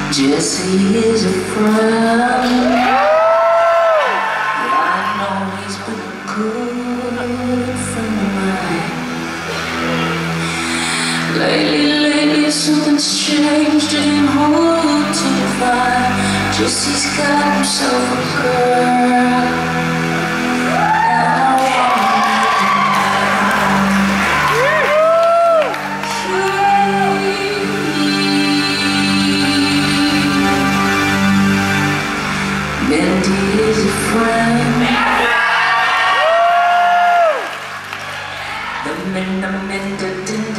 Jessie is a friend. I know he's been a good friend of mine. Lately, something's changed and hard to define. Jessie's got himself a girl. Mindi is a friend. The Mendinator,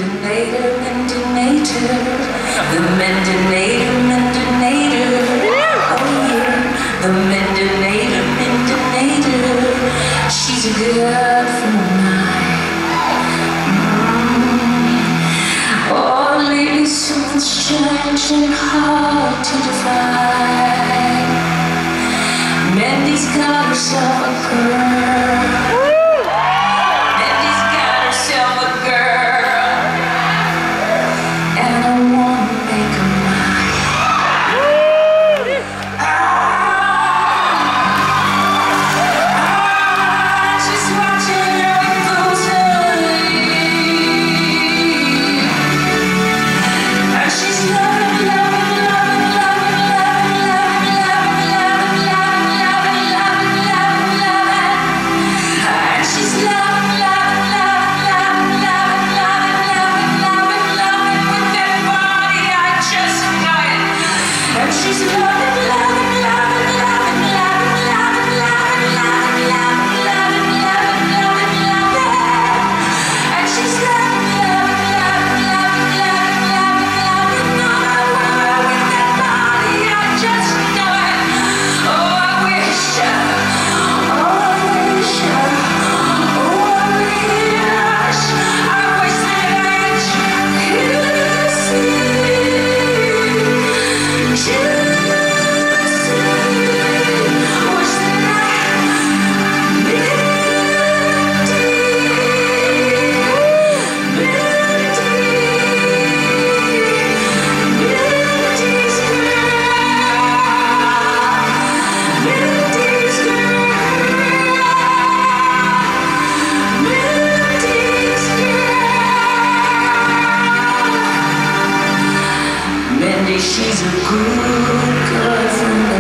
the Mendinator, oh yeah, the Mendinator, she's a good friend of mine. Oh, lately something's changed and hard to define. Mindi's got herself a girl. Mindi's got herself a girl, and I wanna make her mine. Just watching her closely, and she's loving, loving, loving, loving, loving, loving, loving, loving. She's loving, loving, loving, loving, loving, loving, loving, loving with that body, I just know it. And she's loving, loving, loving, loving, loving, loving, loving, loving, loving, loving, loving, loving, loving. And she's loving, loving, loving, loving, loving, loving, loving, loving with that body, I just know it. Oh, I wish, oh, I wish, oh, I wish that I could see Jessie. Wish that I Mindi, she's a good girlfriend.